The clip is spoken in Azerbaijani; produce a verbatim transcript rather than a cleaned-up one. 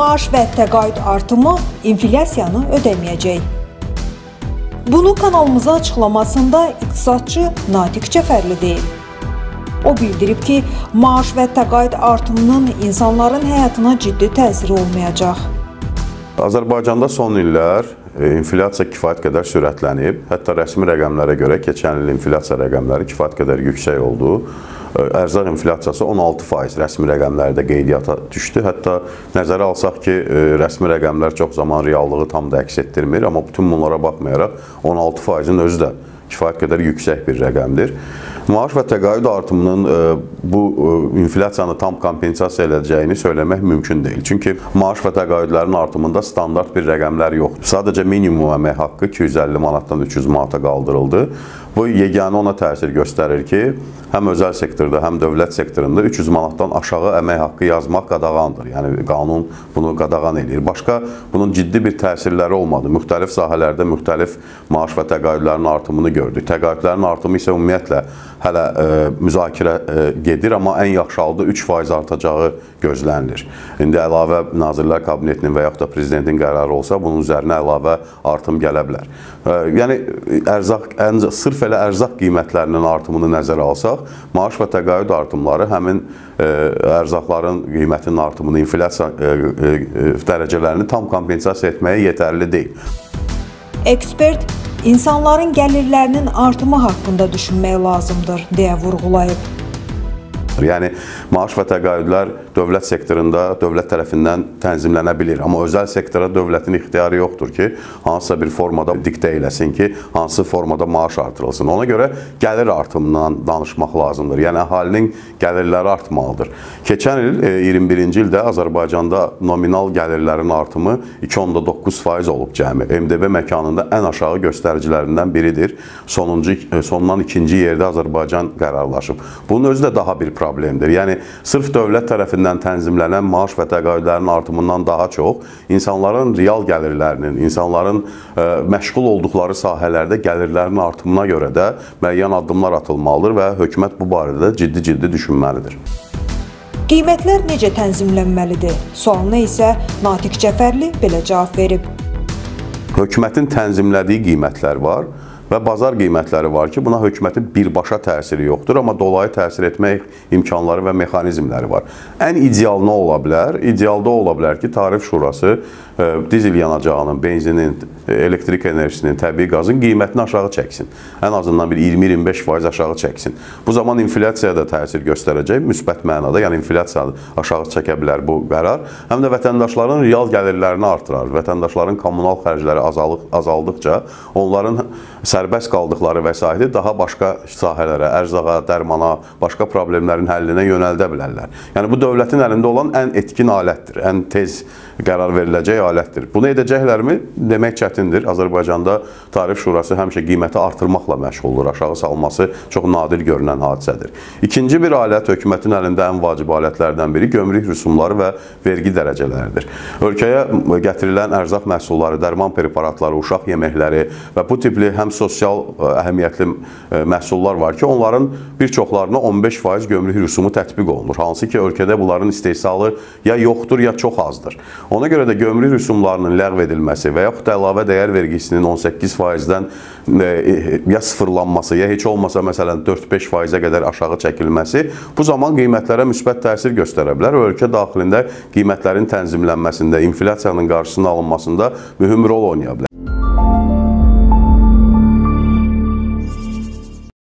maaş və təqaüd artımı inflyasiyanı ödəməyəcək. Bunu kanalımıza açıqlamasında iqtisadçı Natiq Cəfərli deyib. O bildirib ki, maaş və təqaüd artımının insanların həyatına ciddi təsiri olmayacaq. Azərbaycanda son illər inflyasiya kifayət qədər sürətlənib. Hətta rəsmi rəqəmlərə görə keçən il inflyasiya rəqəmləri kifayət qədər yüksək oldu. Ərzaq inflyasiyası on altı faiz rəsmi rəqəmlərdə qeydiyyata düşdü. Hətta nəzərə alsaq ki, rəsmi rəqəmlər çox zaman reallığı tam da əks etdirmir, amma bütün bunlara baxmayaraq on altı faizin özü də kifayət qədər yüksək bir rəqəmdir. Maaş və təqaüd artımının bu inflyasiyanı tam kompensasiya edəcəyini söyləmək mümkün deyil. Çünki maaş və təqaüdlərin artımında standart bir rəqəmlər yoxdur. Sadəcə minimum əmək haqqı iki yüz əlli manatdan üç yüz manata qaldırıldı. Bu yeganə ona təsir göstərir ki, həm özəl sektorda, həm dövlət sektorunda üç yüz manatdan aşağı əmək haqqı yazmaq qadağandır. Yəni qanun bunu qadağan edir. Başqa bunun ciddi bir təsirləri olmadı. Müxtəlif sahələrdə müxtəlif maaş və təqaüdlərin artımını gördük. Təqaüdlərin artımı isə ümumiyyətlə hələ e, müzakirə e, gedir, amma ən yaxşı halda üç faiz artacağı gözlənilir. İndi əlavə Nazirlər Kabinetinin və yaxud da Prezidentin qərarı olsa, bunun üzərinə əlavə artım gələ bilər. E, yəni, ərzaq, ən, sırf elə ərzaq qiymətlərinin artımını nəzərə alsaq, maaş və təqaüd artımları həmin e, ərzaqların qiymətinin artımını, inflyasiya e, e, dərəcələrini tam kompensasiya etməyə yetərli deyil. Ekspert, İnsanların gəlirlərinin artımı haqqında düşünmək lazımdır, deyə vurğulayıb. Yəni, maaş və təqaüdlər dövlət sektorunda dövlət tərəfindən tənzimlənə bilir. Amma özəl sektora dövlətin ixtiyarı yoxdur ki, hansısa bir formada diktə eləsin ki, hansı formada maaş artırılsın. Ona görə gəlir artımından danışmaq lazımdır. Yəni, əhalinin gəlirləri artmalıdır. Keçən il, iyirmi birinci ildə Azərbaycanda nominal gəlirlərin artımı iki nöqtə doqquz faiz olub cəmi. M D B məkanında ən aşağı göstəricilərindən biridir. Sonuncu, sondan ikinci yerdə Azərbaycan qərarlaşıb. Bunun özü də daha bir problemdir. Yəni, sırf dövlət tərəfindən tənzimlənən maaş və təqaüdlərin artımından daha çox insanların real gəlirlərinin, insanların ə, məşğul olduqları sahələrdə gəlirlərin artımına görə də müəyyən addımlar atılmalıdır və hökumət bu barədə ciddi-ciddi düşünməlidir. Qiymətlər necə tənzimlənməlidir? Sualına isə Natiq Cəfərli belə cavab verib. Hökumətin tənzimlədiyi qiymətlər var və bazar qiymətləri var ki, buna hökumətin birbaşa təsiri yoxdur, amma dolayı təsir etmək imkanları və mexanizmləri var. Ən ideal nə ola bilər? İdealda ola bilər ki, Tarif Şurası dizel yanacağının, benzinin, elektrik enerjisinin, təbii qazın qiymətini aşağı çəksin. Ən azından bir iyirmi iyirmi beş faiz aşağı çəksin. Bu zaman inflyasiyaya da təsir göstərəcək, müsbət mənada, yəni inflyasiyanı aşağı çəkə bilər bu qərar. Həm də vətəndaşların real gəlirlərini artırar. Vətəndaşların kommunal xərcləri azaldıqca onların sərbəst qaldıqları vəsaiti daha başqa sahələrə, ərzağa, dərmana, başqa problemlərin həllinə yönəldə bilərlər. Yəni, bu dövlətin əlində olan ən etkin alətdir, ən tez qərar veriləcək alətdir. Bunu edəcəklərmi? Demək çətindir. Azərbaycanda Tarif Şurası həmişə qiyməti artırmaqla məşğuldur. Aşağı salması çox nadir görünən hadisədir. İkinci bir alət, hökumətin əlində ən vacib alətlərdən biri gömrük rüsumları və vergi dərəcələridir. Ölkəyə gətirilən ərzaq məhsulları, dərman preparatları, uşaq yeməkləri və bu tipli həm sosial əhəmiyyətli məhsullar var ki, onların bir çoxlarına on beş faiz gömrük rüsumu tətbiq olunur. Hansı ki, ölkədə bunların istehsalı ya yoxdur, ya çox azdır. Ona görə də gömrük rüsumlarının ləğv edilməsi və yaxud da əlavə dəyər vergisinin on səkkiz faizdən ya sıfırlanması, ya heç olmasa məsələn dörd beş faizə qədər aşağı çəkilməsi bu zaman qiymətlərə müsbət təsir göstərə bilər və ölkə daxilində qiymətlərin tənzimlənməsində, inflyasiyanın qarşısının alınmasında mühüm rol oynaya bilər.